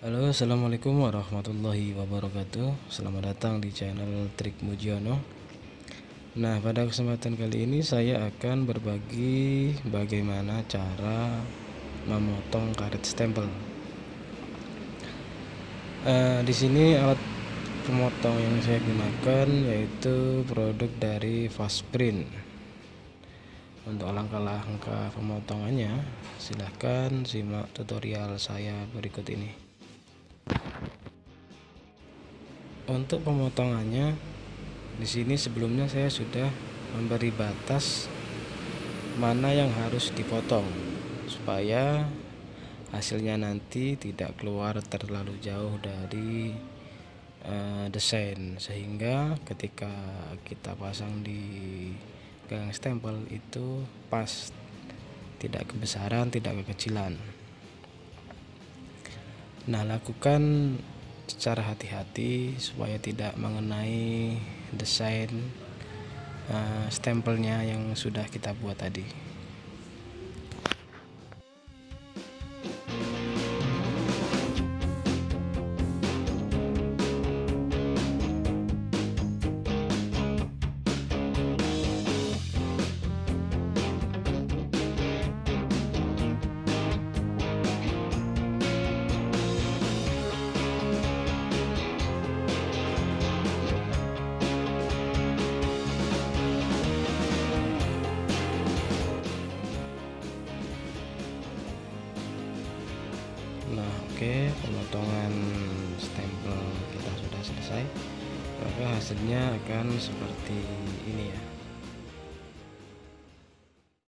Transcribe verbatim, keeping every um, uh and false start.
Halo, assalamualaikum warahmatullahi wabarakatuh. Selamat datang di channel Trik Mujiono. Nah, pada kesempatan kali ini saya akan berbagi bagaimana cara memotong karet stempel. Uh, di sini alat pemotong yang saya gunakan yaitu produk dari Fastprint. Untuk langkah-langkah pemotongannya, silahkan simak tutorial saya berikut ini. Untuk pemotongannya, di sini sebelumnya saya sudah memberi batas mana yang harus dipotong supaya hasilnya nanti tidak keluar terlalu jauh dari uh, desain, sehingga ketika kita pasang di gagang stempel itu pas, tidak kebesaran, tidak kekecilan. Nah, lakukan secara hati-hati supaya tidak mengenai desain uh, stempelnya yang sudah kita buat tadi. Nah, oke, pemotongan stempel kita sudah selesai. Maka hasilnya akan seperti ini ya.